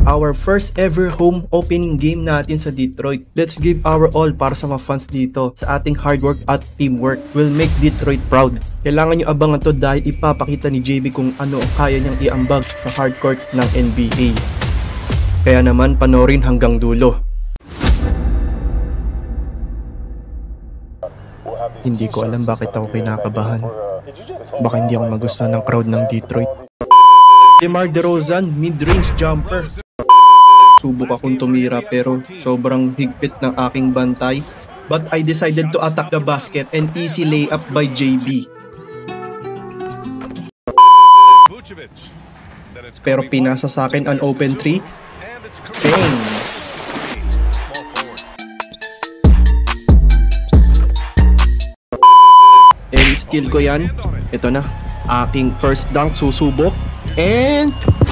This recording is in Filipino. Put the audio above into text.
our first ever home opening game natin sa Detroit. Let's give our all para sa mga fans dito. Sa ating hard work at teamwork will make Detroit proud. Kailangan nyo abangan to dahil ipapakita ni JB kung ano ang kaya niyang iambag sa hardcourt ng NBA. Kaya naman panoorin hanggang dulo. Hindi ko alam bakit ako kinakabahan. Baka hindi ako magustuhan ng crowd ng Detroit. DeMar DeRozan, mid-range jumper. Subok akong tumira pero sobrang higpit ng aking bantay. But I decided to attack the basket and easy layup by JB. Pero pinasa sa akin an open 3. Bang! And skill ko yan. Ito na. Aking first dunk susubok. And